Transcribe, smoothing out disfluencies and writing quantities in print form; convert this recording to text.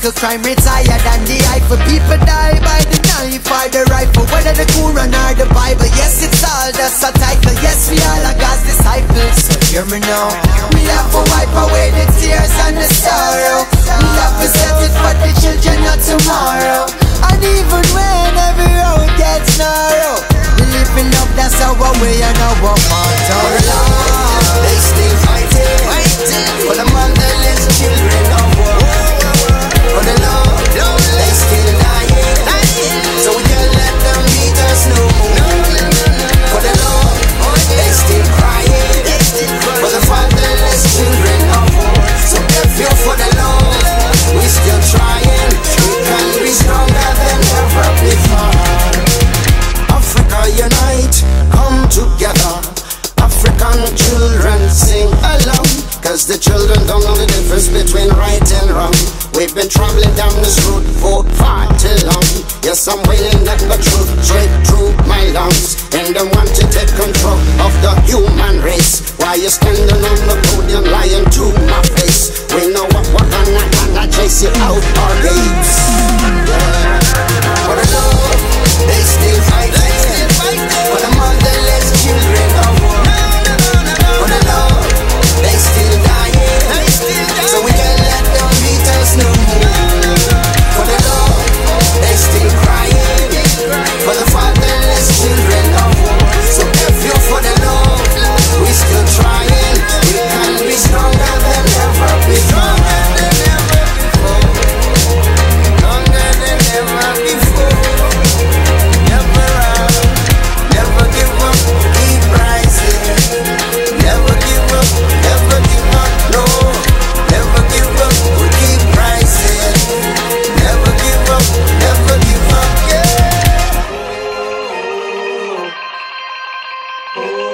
little crime rates higher than the Eiffel. People die by the knife or the rifle, whether the Quran or the Bible. Yes, it's all just a title. Yes, we all are God's disciples. So hear me now. We have to wipe away the tears and the sorrow. We have to set it for the children of tomorrow. And even when every road gets narrow, we live in love, that's our way and our motto. They still fighting for the motherless children of war. For the love, they still dying, so we can't let them beat us no more. For the love, they still crying for the fatherless children of war. So if you're for the love, we still trying. We can be stronger than ever before. Africa unite, come together. African children sing along, cause the children don't know the difference between right and wrong. We've been traveling down this road for far too long. Yes, I'm wailing that the truth straight through my lungs, and I want to take control of the human race. Why you standing on the podium lying to my face? We know what we're gonna chase you out our gates. For the love, they still fighting for the motherless children of war. For the love, they still dying, so we can't let them beat us no more. For the love, they still crying for the fatherless children of war. So if you're for the love, we still trying. We can be stronger than ever before. Stronger than ever before. Never give up, keep rising. Never give up, no. Never give up, we keep rising. Never give up, yeah.